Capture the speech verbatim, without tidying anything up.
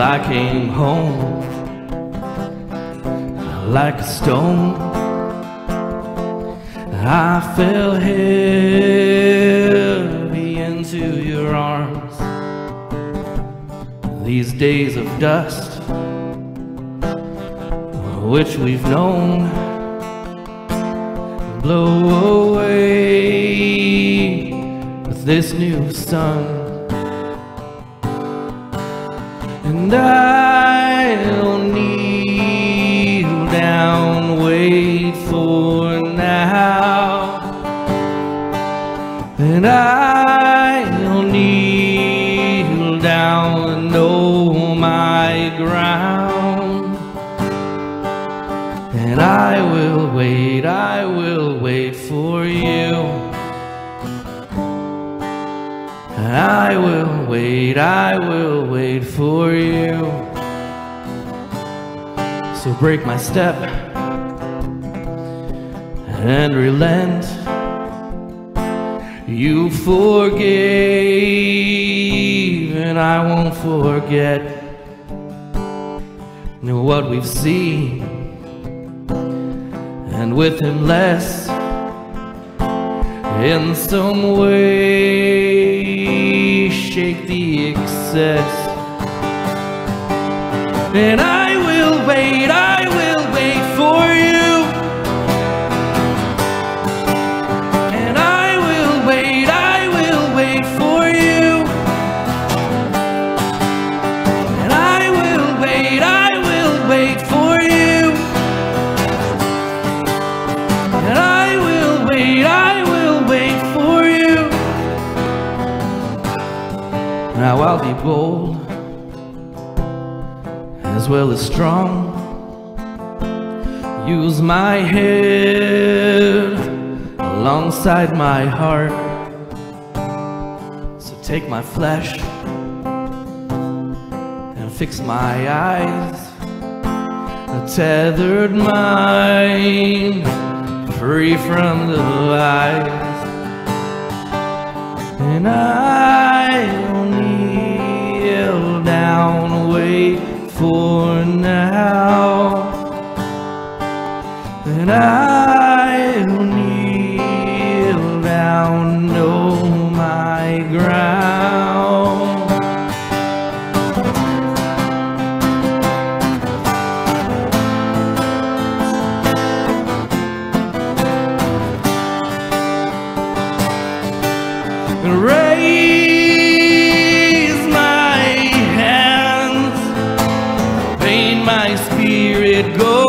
I came home like a stone. I fell heavy into your arms. These days of dust, which we've known, blow away with this new sun. And I'll kneel down, wait for now. And I'll kneel down and know my ground. And I will wait, I will wait for you. And I will wait, I will wait for you. So break my step and relent. You forgave and I won't forget. Know what we've seen, and with him less. In some way shake the excess. And I will wait, I will wait for you. And I will wait, I will wait for you. And I will wait, I will wait for you. And I will wait, I will wait for you. Now I'll be bold as well as strong. Use my head alongside my heart. So take my flesh and fix my eyes. A tethered mind, free from the lies. And I'll kneel down, wait for now. And I'll kneel down, know my ground. Raise my hands, paint my spirit gold.